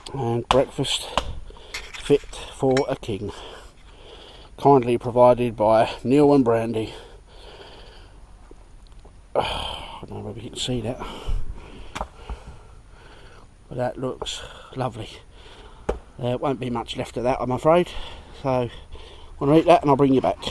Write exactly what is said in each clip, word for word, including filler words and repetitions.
and breakfast fit for a king. Kindly provided by Neil and Brandy. Oh, I don't know if you can see that, but that looks lovely. There won't be much left of that, I'm afraid. So I'm going to eat that and I'll bring you back.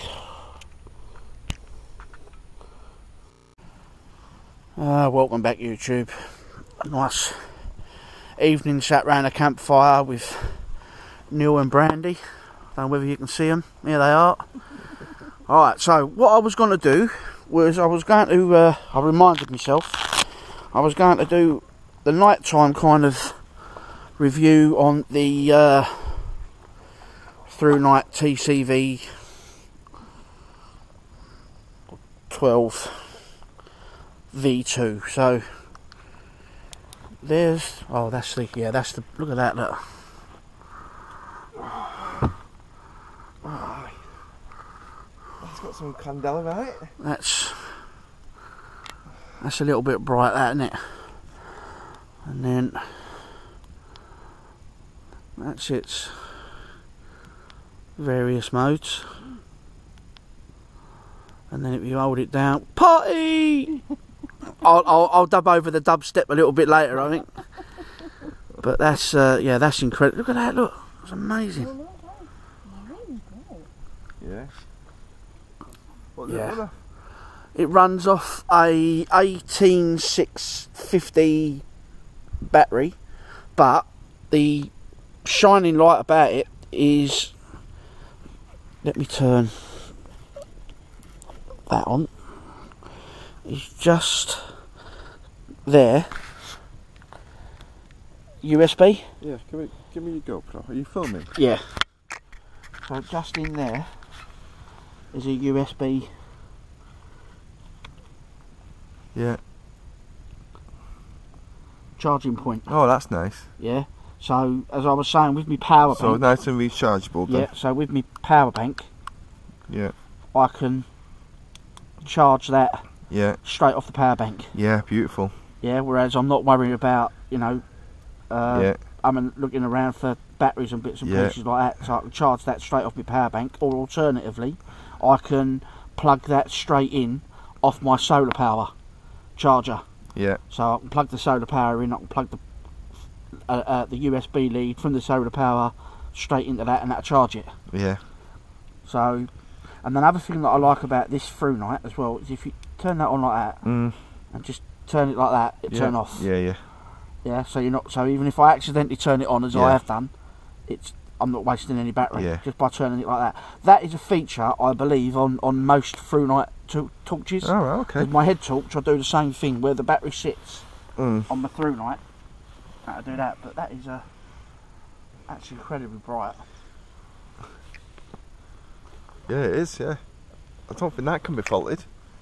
Uh, welcome back, YouTube. A nice evening sat round a campfire with Neil and Brandy. I don't know whether you can see them. Here they are. Alright, so what I was going to do was I was going to, uh, I reminded myself, I was going to do the nighttime kind of review on the uh, through night T C V twelve V two. So there's, oh that's the, yeah that's the, look at that, look. Oh, it's got some candela about it. That's, that's a little bit bright, that, isn't it? And then that's its various modes. And then if you hold it down, party! I'll, I'll, I'll dub over the dubstep a little bit later, I think. But that's, uh, yeah, that's incredible. Look at that, look. It's amazing. Yeah. What Yeah. It runs off a eighteen six fifty battery, but the shining light about it is, let me turn that on, is just there. U S B? Yeah, give me, give me your GoPro. Are you filming? Yeah. So just in there is a U S B. Yeah. Charging point. Oh, that's nice. Yeah. So as I was saying, with my power So bank. nice and rechargeable then. Yeah. So with my power bank. Yeah. I can charge that. Yeah. Straight off the power bank. Yeah, beautiful. Yeah. Whereas I'm not worried about, you know, uh, yeah. I'm looking around for batteries and bits and yeah. pieces like that. So I can charge that straight off my power bank, or alternatively, I can plug that straight in off my solar power charger. Yeah. So I can plug the solar power in. I can plug the uh, uh, the U S B lead from the solar power straight into that, and that'll charge it. Yeah. So, and another thing that I like about this through night as well is if you turn that on like that mm. and just turn it like that, it yeah. turn off. Yeah, yeah. Yeah. So you're not. So even if I accidentally turn it on, as yeah. I have done, it's I'm not wasting any battery yeah. just by turning it like that. That is a feature I believe on on most through night to torches. Oh, right, okay. With my head torch, I do the same thing where the battery sits mm. on the through night. I do that, but that is uh, actually incredibly bright. Yeah, it is. Yeah, I don't think that can be faulted.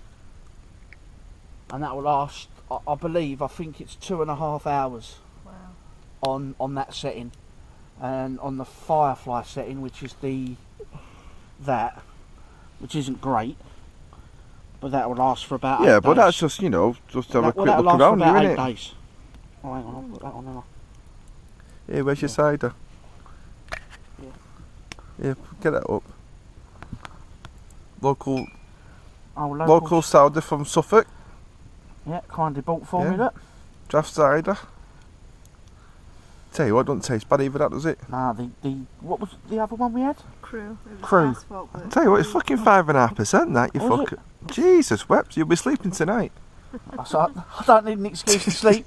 And that will last, I, I believe, I think it's two and a half hours. Wow. On on that setting, and on the Firefly setting, which is the that, which isn't great, but that will last for about. Yeah, eight but days. that's just, you know, just have that, a quick well, look around you, innit? Days. Oh, hang on, I'll put that on now. Yeah, where's your cider? Yeah. Yeah, get that up. Local, Oh, local, local cider from Suffolk. Yeah, kindly bought for Yeah. me, look. Draft cider. Tell you what, it doesn't taste bad either, that does it? Nah, the, the, what was the other one we had? Crew. It was Crew. asphalt, but Tell you what, it's fucking five and a half percent that, you Oh, is fuck. Jesus, wept, you'll be sleeping tonight. I said, I don't need an excuse to sleep.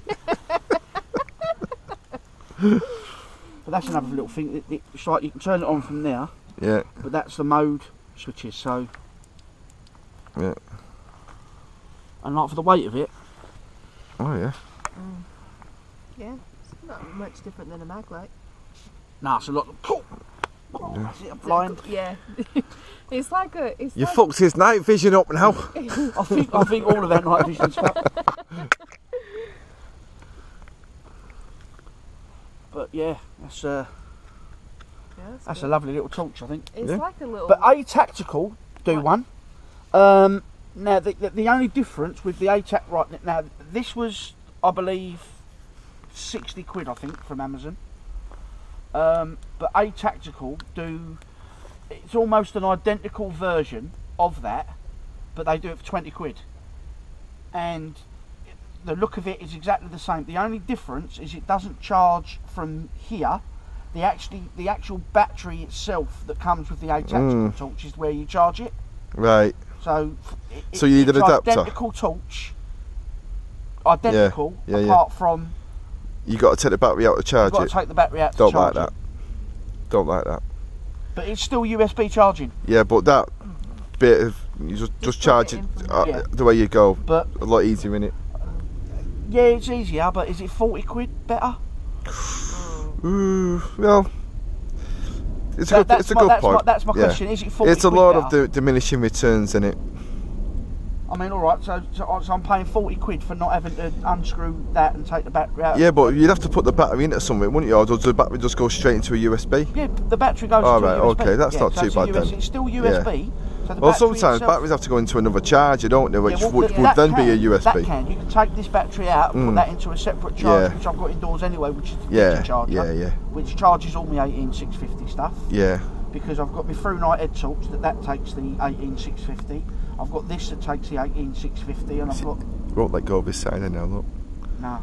But that's another little thing. It, it, it's like you can turn it on from there. Yeah. But that's the mode switches. So. Yeah. And like for the weight of it. Oh yeah. Mm. Yeah, it's not much different than a mag light. Nah, it's a lot. Oh, Yeah. is it a blind? Yeah. It's like a. It's You like fucked his night vision up now. I think I think all of that night vision stuff. But yeah, that's uh, yeah, that's that's good. a lovely little torch, I think. It's Yeah. like a little. But A Tactical do Right. one. Um, now the, the the only difference with the A Tac right now, this was I believe sixty quid I think from Amazon. Um, but A Tactical do, it's almost an identical version of that, but they do it for twenty quid. And the look of it is exactly the same. The only difference is it doesn't charge from here. The actually the actual battery itself that comes with the A Tactical Mm. torch is where you charge it. Right. So it, So you need it's an adapter? Identical torch. Identical, Yeah, yeah, apart from You got to take the battery out to charge you've got it. to take the battery out to Don't charge like that. it. Don't like that. But it's still U S B charging. Yeah, but that bit of you just just, Just charge plug it it in from uh, there. the way you go. But A lot easier in it. yeah, it's easier. But is it forty quid better? Ooh, well, it's a That- good. that's It's a my, good that's point. My, that's my Yeah. question. Is it forty It's a quid lot better? of di- diminishing returns in it. I mean, all right. So, so, so I'm paying forty quid for not having to unscrew that and take the battery out. Yeah, but you'd have to put the battery into something, wouldn't you? Or does the battery just go straight into a U S B? Yeah, the battery goes Oh, into right, a U S B. okay, that's yeah, not so too it's a bad U S B. then. It's still U S B. So the Well, battery sometimes itself, batteries have to go into another charger, don't they? Which yeah, well, would, that would then can, be a U S B. That can. You can take this battery out and Mm. put that into a separate charger, Yeah. which I've got indoors anyway, which is the Yeah, kitchen charger. yeah, yeah. Which charges all my eighteen six fifty stuff. Yeah. Because I've got my through night head torch that that takes the eighteen six fifty. I've got this that takes the eighteen six fifty, and I've got Won't let go of his side now, look. no.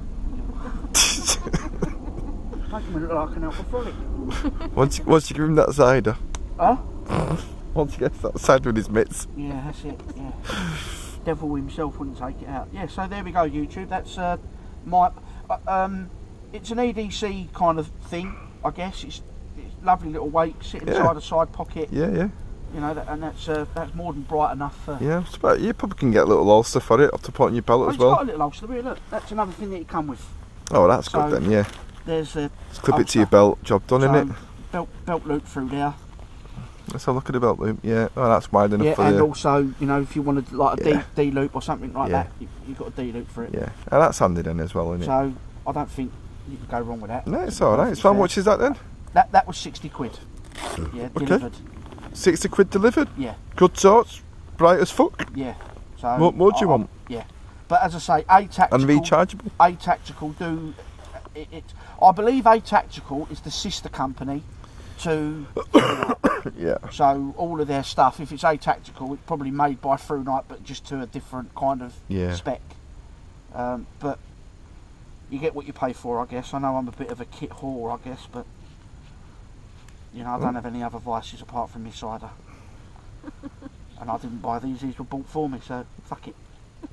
Making me look like an alcoholic. once, you, once you give him that cider, Huh? once he gets that cider with his mitts. Yeah, that's it. Yeah. Devil himself wouldn't take it out. Yeah. So there we go, YouTube. That's uh, my. Uh, um, it's an E D C kind of thing, I guess. It's, it's lovely little weight, sit Yeah. inside a side pocket. Yeah, yeah. You know, that, and that's uh, that's more than bright enough for. Yeah, it's about, you probably can get a little holster for it, up to put on your belt Oh, as it's got a well. little holster. Here, look, that's another thing that it come with. Oh, that's So, good then, yeah. There's a Just clip it to your belt, job done, so, innit? Belt belt loop through there. Let's have a look at the belt loop, yeah. Oh, that's wide enough Yeah, for and you. also, you know, if you wanted like a Yeah. D, D loop or something like Yeah. that, you, you've got a D loop for it. Yeah, and that's handy then as well, isn't it? So I don't think you can go wrong with that. No, it's alright. So how much is that then? That that was sixty quid. Yeah, Okay. delivered. sixty quid delivered? Yeah, Good sorts, bright as fuck. yeah. So What more do you I- I- want? Yeah, but as I say, A Tactical. And rechargeable? A Tactical do it, it. I believe A Tactical is the sister company to. Yeah. So all of their stuff, if it's A Tactical, it's probably made by Through Night, but just to a different kind of Yeah. spec. Um, but you get what you pay for, I guess. I know I'm a bit of a kit whore, I guess, but you know, I don't have any other vices apart from my cider. And I didn't buy these; these were bought for me, so fuck it.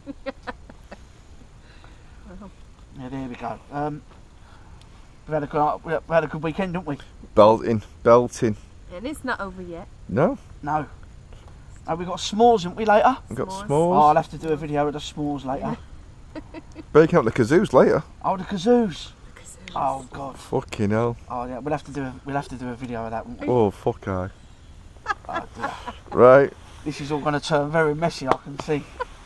Yeah, there we go. Um, we had a good, we had a good weekend, didn't we? Belting, belting. And it's not over yet. No, No. Oh, we got s'mores, haven't we, later? we've got S'mores. Oh, I'll s'mores. have to do a video of the s'mores later. Breaking out the kazoos later. Oh, the kazoos. Oh God. Fucking hell. Oh yeah, we'll have to do a we'll have to do a video of that, won't we? Oh, fuck I. Oh, dear. Right. This is all going to turn very messy, I can see.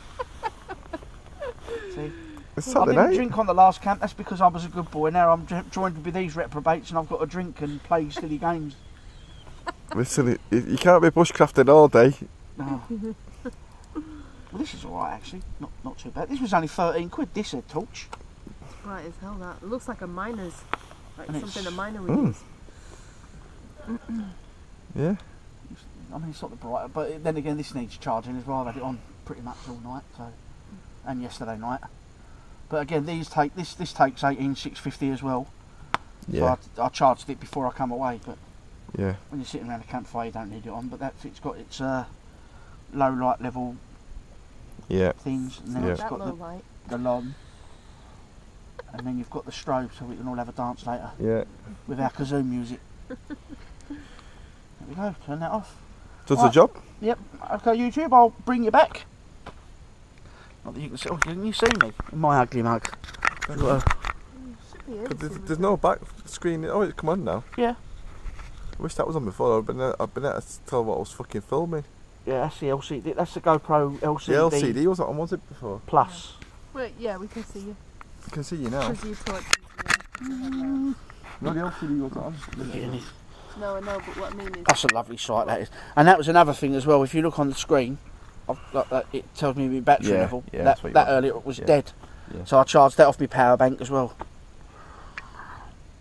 See? It's I Saturday didn't night. drink on the last camp. That's because I was a good boy. Now I'm jo- joined with these reprobates, and I've got to drink and play silly games. Listen, it- you you can't be bushcrafting all day. Oh. Well, this is all right actually. Not not too bad. This was only thirteen quid. This head torch. Right as hell, that. It looks like a miner's. Like And something it's- a miner would Mm. use. Yeah. I mean, it's not the brighter, but then again, this needs charging as well. I've had it on pretty much all night, so and yesterday night. But again, these take this this takes eighteen six fifty as well. Yeah. So I, I charged it before I come away, but Yeah. when you're sitting around a campfire, you don't need it on. But that's it's got its uh, low light level Yeah. things, and then Yeah. it's That got low the, light. the lom, and then you've got the strobe, so we can all have a dance later Yeah. with our kazoo music. There we go. Turn that off. Does Right. the job? Yep. Okay, YouTube. I'll bring you back. Not that you can see. Oh, can you see me in my ugly mug? I've got a- Should be able But to. there's, there's no back screen. Oh, it's come on now. Yeah. I wish that was on before. I've been, I've been able to tell what I was fucking filming. Yeah, that's the L C D. That's the GoPro L C D, The L C D wasn't on, was it, before? Plus. Wait, yeah, we can see you. I can see you now. Because you torch. No, the L C D wasn't on. Getting it. No, I know, but what I mean is. That's a lovely sight, that is. And that was another thing as well. If you look on the screen, I've got that, it tells me my battery Yeah, level. yeah, that that's what you that want. earlier was Yeah. dead. Yeah. So I charged that off my power bank as well.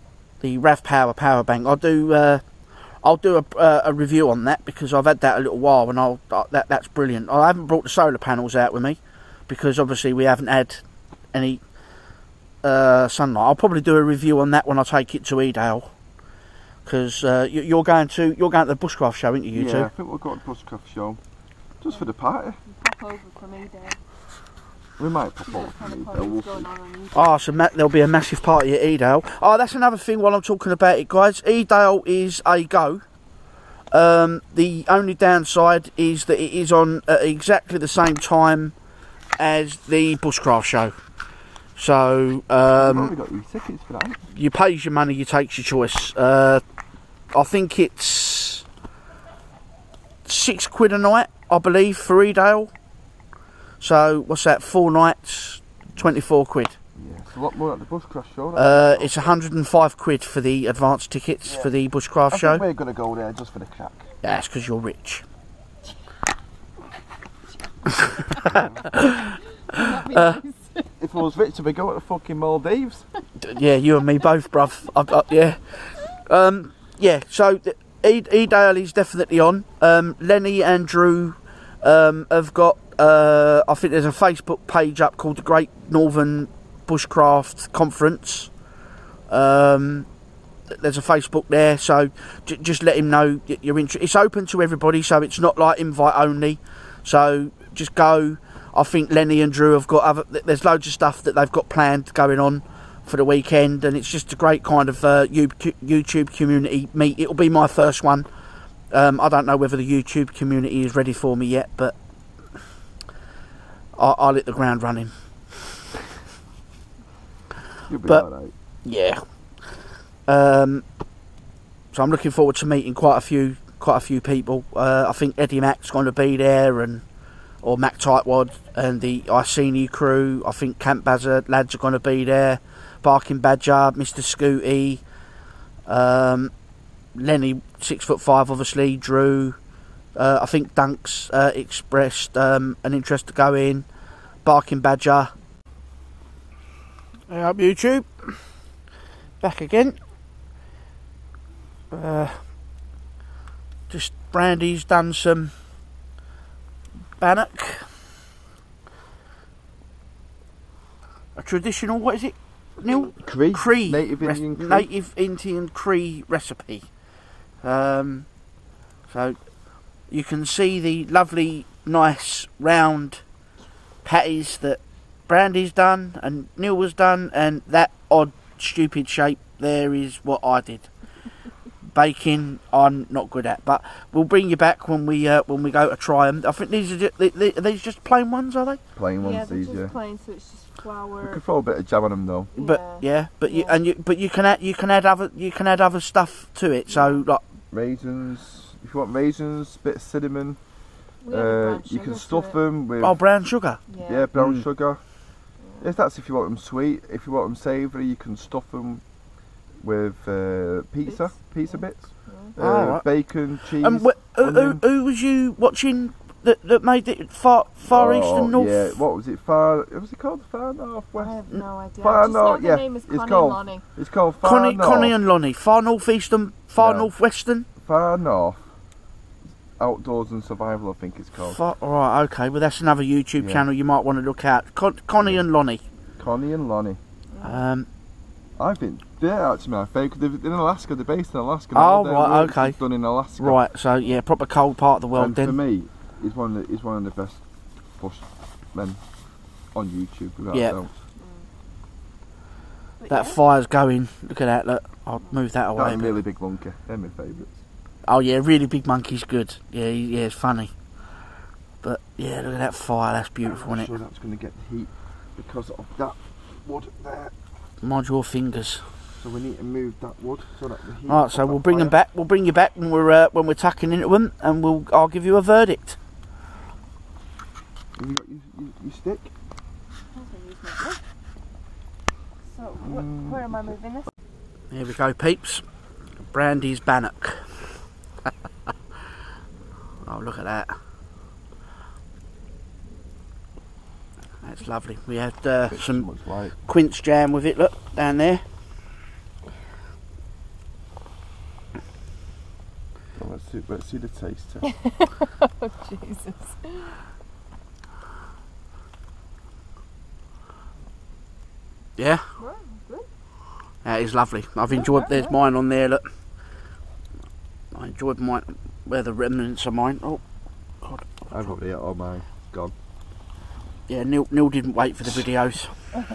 the Rav Power power bank. I'll do uh, I'll do a, uh, a review on that because I've had that a little while, and I'll uh, that that's brilliant. I haven't brought the solar panels out with me because obviously we haven't had any uh, sunlight. I'll probably do a review on that when I take it to Edale, because uh, you, you're going to you're going to the bushcraft show, aren't you? You yeah, two? I think we'll go to the bushcraft show just for the party. Pop over from Edale. We might pop over from Edale. We'll see. Oh, so ma there'll be a massive party at Edale. Oh, that's another thing while I'm talking about it, guys. Edale is a go. Um, the only downside is that it is on at exactly the same time as the bushcraft show. So um, We've got your tickets for that. you pays your money, you takes your choice. Uh, I think it's six quid a night, I believe, for Edale. So what's that? Four nights, twenty-four quid. Yeah, it's a lot more at the bushcraft show. Uh, it's one hundred and five quid for the advance tickets yeah. for the bushcraft I show. think we're going to go there just for the crack. Yeah, that's because you're rich. uh, If I was rich, we'd go to the fucking Maldives. Yeah, you and me both, bruv. I, I, yeah. Um, yeah, so Edale is definitely on. Um, Lenny and Drew um, have got, uh, I think there's a Facebook page up called the Great Northern Bushcraft Conference. Um, there's a Facebook there, so j just let him know you're interested. It's open to everybody, so it's not like invite only. So just go. I think Lenny and Drew have got other, there's loads of stuff that they've got planned going on for the weekend, and it's just a great kind of uh, YouTube community meet. It'll be my first one. Um, I don't know whether the YouTube community is ready for me yet, but I'll, I'll hit the ground running. You'll be But alright. yeah, um, so I'm looking forward to meeting quite a few, quite a few people. Uh, I think Eddie Mack's going to be there, and or Mac Tightwad and the Iceni crew. I think Camp Bazza lads are going to be there. Barking Badger, Mister Scooty, um, Lenny six foot five, obviously. Drew. Uh, I think Dunk's uh, expressed um, an interest to go in. Barking Badger. Hey up YouTube, back again. Uh, just Brandy's done some bannock, a traditional, what is it, Neil? Cree. Cree. Native Indian Cree. Native Indian Cree recipe. Um, so you can see the lovely, nice, round patties that Brandy's done and Neil was done, and that odd, stupid shape there is what I did. Baking, I'm not good at, but we'll bring you back when we uh, when we go to try them. I think these are just, they, they, are these just plain ones, are they? Plain ones, yeah, they're these, just yeah. plain, so it's just flour. You can throw a bit of jam on them though. But yeah, but you Yeah. and you but you can add you can add other you can add other stuff to it. So like Raisins, if you want raisins, bit of cinnamon. We have a Uh, brown you sugar can to stuff it. them with oh, brown sugar. Yeah. yeah brown Mm. sugar. If that's if you want them sweet. If you want them savoury, you can stuff them with uh, pizza, Bits, pizza yeah. bits, Oh, uh, right. bacon, cheese. And wh who, who, onion. who was you watching that that made it far far east Oh, and north? Yeah, what was it? Far? What was it called? Far north I west. have no idea. Far I just know north, the yeah. name is It's Connie called- Lonnie. It's called Far Connie, North. Connie and Lonnie, far northeastern, far No. northwestern. Far North. Outdoors and Survival, I think it's called. Far, all right, okay. Well, that's another YouTube Yeah. channel you might want to look at. Con Connie Yeah. and Lonnie. Connie and Lonnie. Um, I think they're actually my favourite. They're in Alaska. They're based in Alaska. Oh, All their right, work is okay. Done in Alaska. right. So yeah, proper cold part of the world And then. for me, he's one of the, he's one of the best bushmen on YouTube. Without Yeah. doubt. But That yeah. fire's going. Look at that. Look, I'll move that away. That's a really big monkey. They're my favourites. Oh yeah, really big monkey's good. Yeah, he- yeah, it's funny. But yeah, look at that fire. That's beautiful, I'm isn't sure it? that's going to get the heat because of that wood there. Mind your fingers. So we need to move that wood so that the heat. All right, of so that we'll bring them fire- back. We'll bring you back when we're uh, when we're tucking into them, and we'll I'll give you a verdict. Have you got your, your, your stick? Also use my glove. So, wh where am I moving this? Here we go, peeps. Brandy's bannock. Oh, look at that. That's lovely. We had uh, Bit too some much light. quince jam with it. Look down there. see, let's see the taste test. Oh, Jesus. Yeah. Right, good. That is lovely. I've enjoyed. Okay, There's yeah. mine on there. Look, I enjoyed mine. Where the remnants of mine. Oh, God. I've got it on mine. Gone. Yeah, Neil. Neil didn't wait for the videos.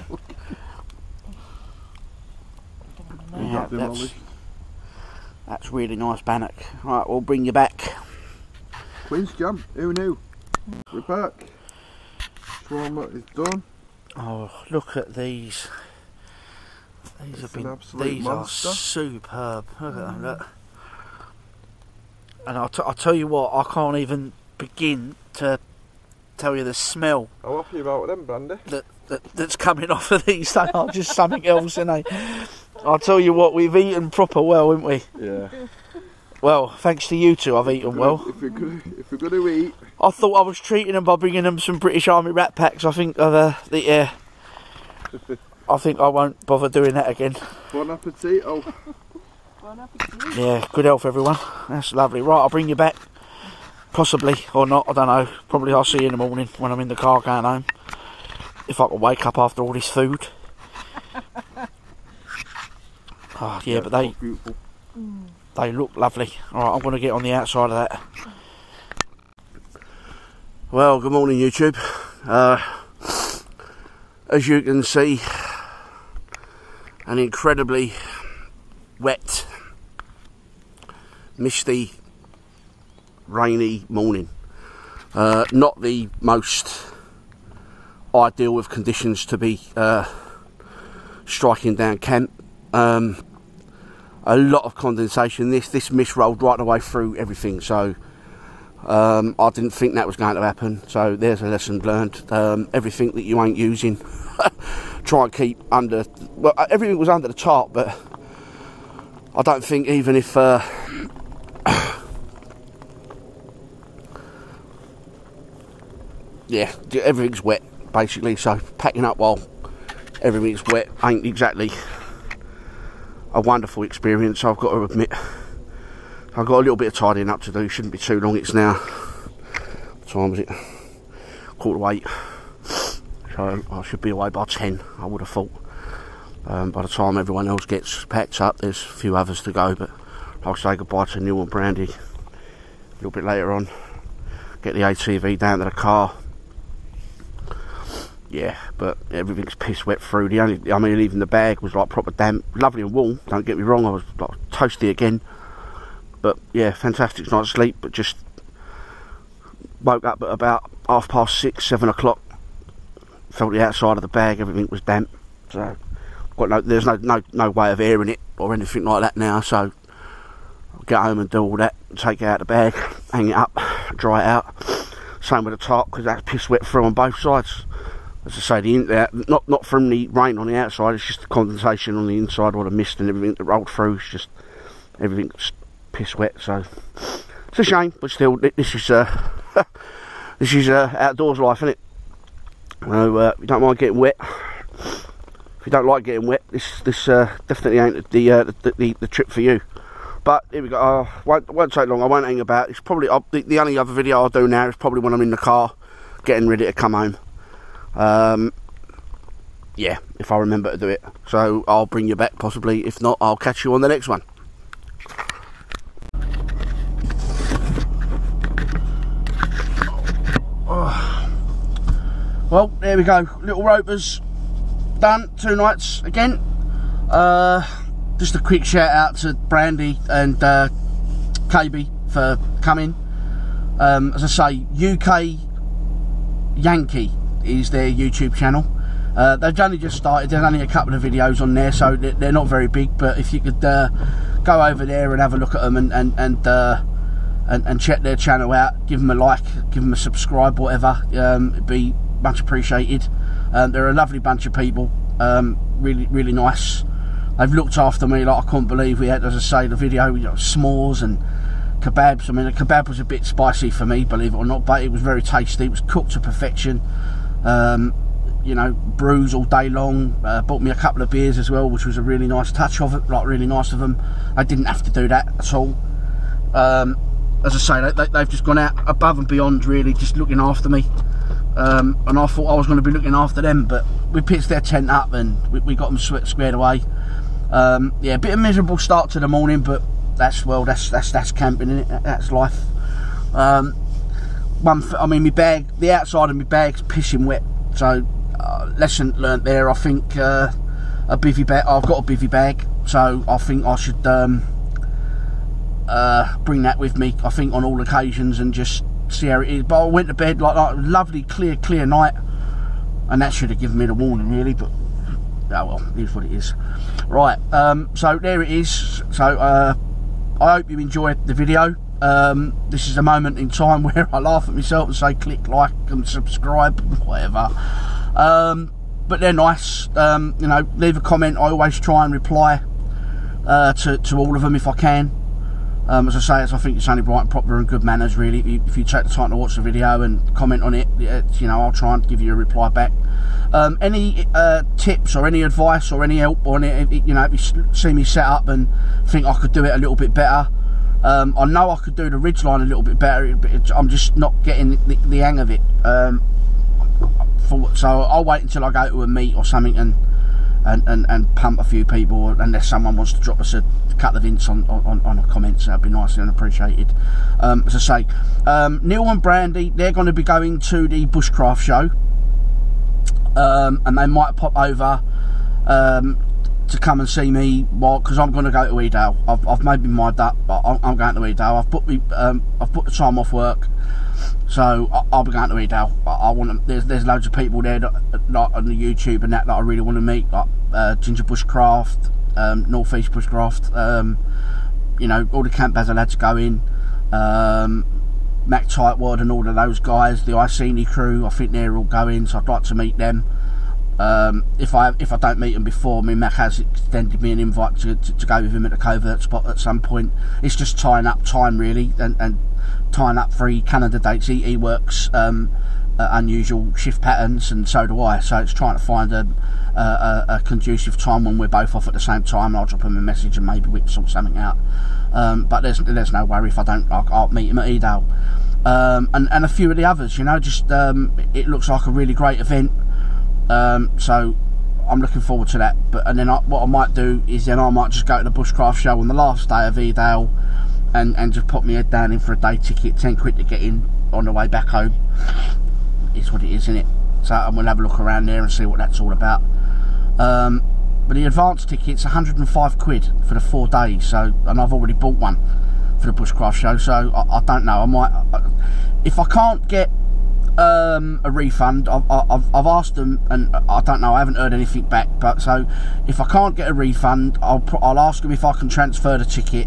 Yeah, that's, that's really nice bannock. Right, we'll bring you back. Queen's jam. Who knew? We're back. Trauma is done. Oh, look at these. These It's have an been. absolute These monster. are superb. Look at them. Look. And I'll, t I'll tell you what. I can't even begin to tell you the smell How happy about them, Brandy? that, that that's coming off of these. They are just something else, aren't they? I'll tell you what. We've eaten proper well, haven't we? Yeah. Well, thanks to you two, I've eaten well. If we're gonna, if we're gonna eat, I thought I was treating them by bringing them some British Army Rat Packs. I think I've, uh, the, yeah. I think I won't bother doing that again. bon appetit. Oh, Bon appetit. Yeah, good health, everyone. That's lovely. Right, I'll bring you back. Possibly, or not, I don't know. Probably I'll see you in the morning when I'm in the car going home. If I can wake up after all this food. Oh, yeah, but they beautiful. they look lovely. Alright, I'm going to get on the outside of that. Well, good morning, YouTube. Uh, as you can see, an incredibly wet, misty, rainy morning. Uh, not the most ideal of conditions to be uh, striking down camp. Um, a lot of condensation. This this mist rolled right the way through everything, so um, I didn't think that was going to happen. So there's a lesson learned. Um, everything that you ain't using, try and keep under. Well, everything was under the tarp, but I don't think even if uh, yeah, everything's wet basically. So packing up while everything's wet ain't exactly a wonderful experience, I've got to admit. I've got a little bit of tidying up to do. Shouldn't be too long. It's now, what time is it? Quarter to eight. So I should be away by ten, I would have thought. Um, by the time everyone else gets packed up, there's a few others to go, but I'll say goodbye to Neil and Brandy a little bit later on. Get the A T V down to the car. Yeah, but everything's piss wet through. The only, I mean, even the bag was like proper damp, lovely and warm. Don't get me wrong, I was like toasty again. But yeah, fantastic night's sleep. But just woke up at about half past six, seven o'clock. Felt the outside of the bag, everything was damp. So got no, there's no no no way of airing it or anything like that now. So I'll get home and do all that. Take it out of the bag, hang it up, dry it out. Same with the tarp because that's piss wet through on both sides. As I say, the in, uh, not not from the rain on the outside, it's just the condensation on the inside, or the mist and everything that rolled through. It's just everything's piss wet. So it's a shame, but still, this is uh, this is uh, outdoors life, isn't it? So uh, if you don't mind getting wet, if you don't like getting wet, this this uh, definitely ain't the, uh, the, the the trip for you. But here we go. Uh, won't won't take long. I won't hang about. It's probably uh, the, the only other video I'll do now is probably when I'm in the car, getting ready to come home. Um, yeah, if I remember to do it. So I'll bring you back possibly. If not, I'll catch you on the next one. Oh. Well, there we go. Little ropers done. Two nights again. Uh, just a quick shout out to Brandy and uh, K B for coming. Um, as I say, ukyanky is their YouTube channel. Uh, they've only just started. There's only a couple of videos on there, so they're not very big. But if you could uh, go over there and have a look at them and and and, uh, and and check their channel out, give them a like, give them a subscribe, whatever, um, it'd be much appreciated. Um, they're a lovely bunch of people. Um, really, really nice. They've looked after me like I couldn't believe. We had, as I say, the video, you know, s'mores and kebabs. I mean, the kebab was a bit spicy for me, believe it or not, but it was very tasty. It was cooked to perfection. Um, you know, brews all day long. Uh, bought me a couple of beers as well, which was a really nice touch of it, like really nice of them. I didn't have to do that at all. Um, as I say, they, they, they've just gone out above and beyond, really, just looking after me. Um, and I thought I was going to be looking after them, but we pitched their tent up and we, we got them squared away. Um, yeah, a bit of miserable start to the morning, but that's well, that's that's that's camping, innit? That's life. Um, one, I mean, my bag, the outside of my bag's pissing wet, so uh, lesson learnt there. I think uh, a bivvy bag. I've got a bivvy bag, so I think I should um, uh, bring that with me. I think on all occasions and just see how it is. But I went to bed like, like a lovely, clear, clear night, and that should have given me the warning, really. But oh well, it is what it is. Right, um, so there it is. So uh, I hope you enjoyed the video. Um, this is a moment in time where I laugh at myself and say click like and subscribe, whatever. Um, but they're nice. Um, you know, leave a comment. I always try and reply uh, to, to all of them if I can. Um, as I say, I think it's only right and proper and good manners, really. If you, if you take the time to watch the video and comment on it, you know, I'll try and give you a reply back. Um, any uh, tips or any advice or any help on it, you know, if you see me set up and think I could do it a little bit better, um, I know I could do the ridgeline a little bit better, but I'm just not getting the, the hang of it. Um, for, so I'll wait until I go to a meet or something and and, and, and pump a few people, unless someone wants to drop us a couple of hints on, on, on the comments. That'd be nice and appreciated. Um, as I say, um, Neil and Brandy, they're going to be going to the bushcraft show, um, and they might pop over um, to come and see me, well, because I'm going to go to Edale. I've, I've made my mind up, but I'm, I'm going to Edale. I've put me, um, I've put the time off work, so I, I'll be going to Edale. I, I want to, there's there's loads of people there that, like on the YouTube and that that I really want to meet, like uh, Ginger Bushcraft, um, North East Bushcraft, um, you know, all the Camp Bazza lads going, um, Mac Tightwad and all of those guys, the Iceni crew. I think they're all going, so I'd like to meet them. Um, if I if I don't meet them before, I mean, Mac has extended me an invite to, to, to go with him at the covert spot at some point. It's just tying up time, really, and, and tying up free calendar dates. He, he works um, uh, unusual shift patterns, and so do I. So it's trying to find a, a, a conducive time when we're both off at the same time. I'll drop him a message and maybe we can sort something out. Um, but there's there's no worry if I don't. I'll, I'll meet him at Edale, um, and and a few of the others. You know, just um, it looks like a really great event. Um, so I'm looking forward to that. But and then I, what I might do is then I might just go to the bushcraft show on the last day of Edale, and and just pop my head down in for a day ticket, ten quid to get in on the way back home. It's what it is, isn't it? So and we'll have a look around there and see what that's all about. Um, but the advance ticket's one hundred and five quid for the four days. So and I've already bought one for the bushcraft show. So I, I don't know. I might if I can't get Um, a refund. I've, I've, I've asked them, and I don't know. I haven't heard anything back. But so, if I can't get a refund, I'll I'll ask them if I can transfer the ticket.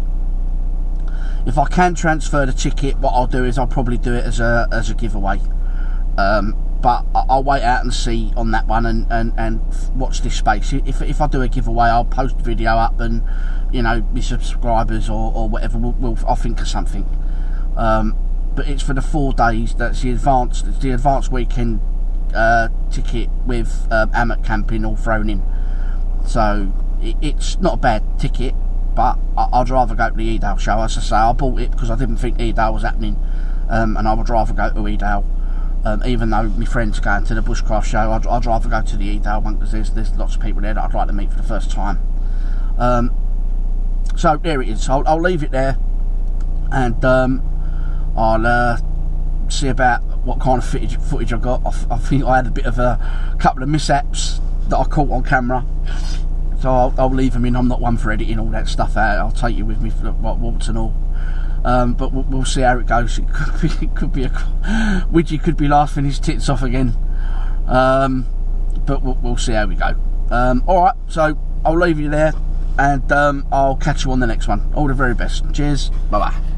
If I can transfer the ticket, what I'll do is I'll probably do it as a as a giveaway. Um, but I'll wait out and see on that one, and, and, and watch this space. If if I do a giveaway, I'll post the video up, and you know, my subscribers or or whatever, we'll, we'll I'll think of something. Um, but it's for the four days. That's the advanced, it's the advanced weekend uh, ticket with um, hammock camping all thrown in. So it, it's not a bad ticket, but I, I'd rather go to the Edale show. As I say, I bought it because I didn't think Edale was happening, um, and I would rather go to Edale. Um, even though my friend's going to the bushcraft show, I'd, I'd rather go to the Edale one because there's, there's lots of people there that I'd like to meet for the first time. Um, so there it is. I'll, I'll leave it there, and um, I'll uh, see about what kind of footage, footage I got. I, I think I had a bit of a couple of mishaps that I caught on camera, so I'll, I'll leave them in. I'm not one for editing all that stuff out. I'll take you with me for what warts and all. Um, but we'll, we'll see how it goes. It could be, it could be a Widgie could be laughing his tits off again. Um, but we'll, we'll see how we go. Um, all right, so I'll leave you there, and um, I'll catch you on the next one. All the very best. Cheers. Bye bye.